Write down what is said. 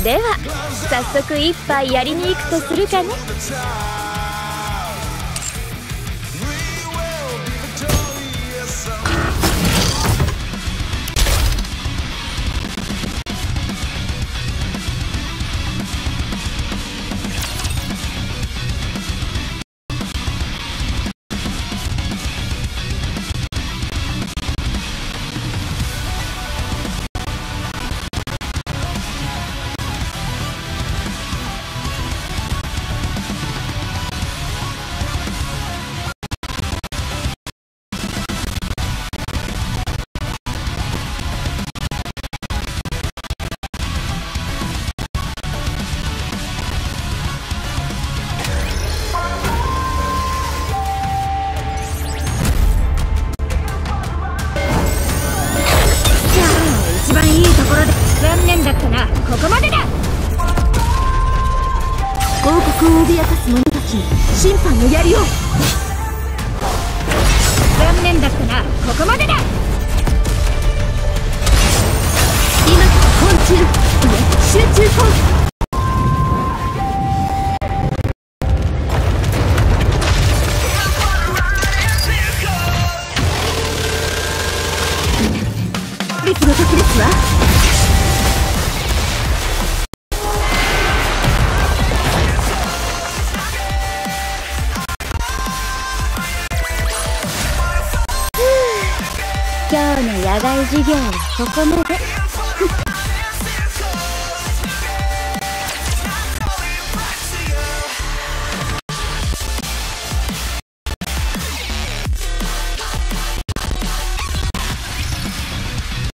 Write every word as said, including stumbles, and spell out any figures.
では早速一杯やりに行くとするかね。 一番いいところで残念だったな。ここまでだ。王国を脅かす者たちに審判の槍を。残念だったな。ここまでだ。今から昆虫いえ集中攻撃。列の時ですわ。 今日の野外授業はここまで。